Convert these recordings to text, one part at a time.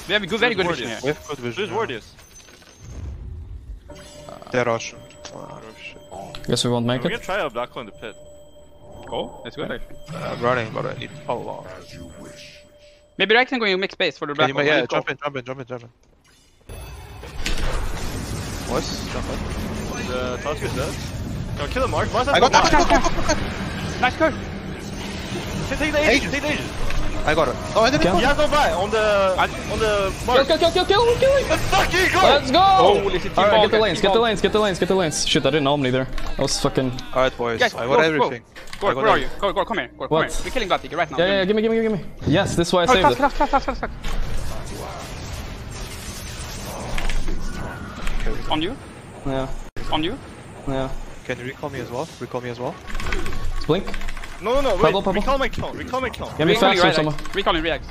We have a good, very good vision here. We have good vision. Who's Wardius? They're Russian. Oh shit. Guess we won't make We're it. gonna try a black hole in the pit. Oh, that's good actually. I'm running, but I need to follow along. Maybe I can go in mix base for the black Can hole. you, yeah, Let's go. jump in. Boys, jump in. The Tosca's dead. No, kill him, Mark. Mars has I got no that. buy. Nice curve. Take the Asian, take the Asian. I got it. Oh, I didn't. Kill. He has no buy on the Mars. Kill! Let's fucking go! Let's go! Holy shit, Alright, get the team lanes, get the lanes. Shit, I didn't Omni there. I was fucking... Alright, boys. Guys, I got everything. Go, I got where are you? everything. Go, come here. Go, come What? here. We're killing Glatik right now. Yeah, give me. Yes, this is why I saved it. Fuck. On you? Yeah, On you? yeah. Can you recall me as well? Let's blink. No, wait. Pablo. Recall my clone. Get me Recalling faster, someone. Recalling reacts.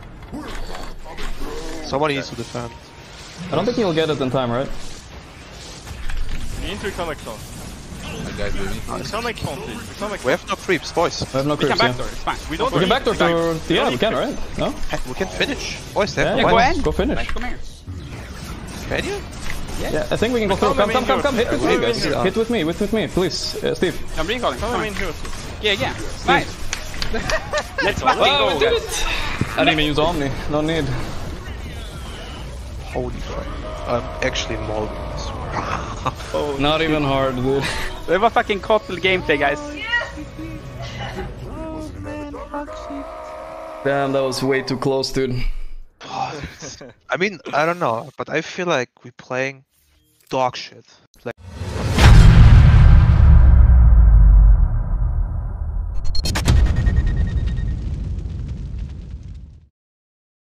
Someone needs to defend. I don't think he'll get it in time, right? You need to recall my clone. Guys, Recall my clone, please. Recall my We clone. have no creeps, boys. I have no We can creeps, yeah. backdoor, it's fine. We don't We can backdoor to... Yeah, we need can, creeps. right? No? We can finish. Boys, they have Yeah, no go buy. ahead. Go finish. Come here. Can you? Yeah, I think we can go through. Come. Hit with me, Come guys. in. Hit with me, please. Steve. I'm recalling. Come Come on, on. main hero. Yeah. Nice. Let's fucking Oh, go, we did guys. it! I didn't even use Omni. No need. Holy fuck. I'm actually molding this. Not even hard, dude. We have a fucking couple gameplay, guys. Damn, that was way too close, dude. I mean, I don't know, but I feel like we're playing dog shit. Like